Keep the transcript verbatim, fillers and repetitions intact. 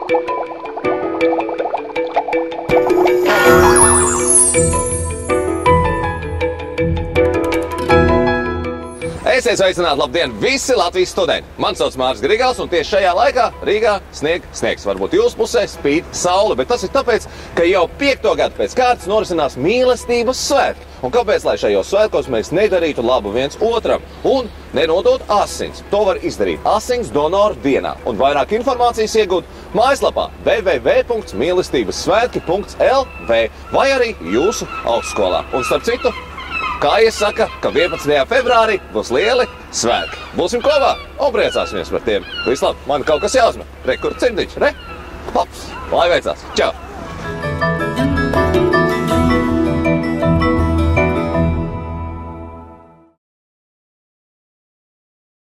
Esiet sveicināti, labdien, visi Latvijas studenti! Mani sauc Māris Grigals, un tieši šajā laikā Rīgā snieg sniegs. Varbūt jūsu pusē spīd saule, bet tas ir tāpēc, ka jau piekto gadu pēc kārtas norisinās mīlestības svētki. Un kāpēc, lai šajos svētkos mēs nedarītu labu viens otram un nenodot asins? To var izdarīt asins donoru dienā. Un vairāk informācijas iegūt mājaslapā w w w punkts mīlestībessvētki punkts l v vai arī jūsu augstskolā. Un starp citu, kā iesaka, ka vienpadsmitajā februārī būs lieli svētki. Būsim kopā un priecāsimies par tiem. Vislabāk, man kaut kas jāuzmet. Re, kur cimdiņš, re? Hops, lai veicās. Čau!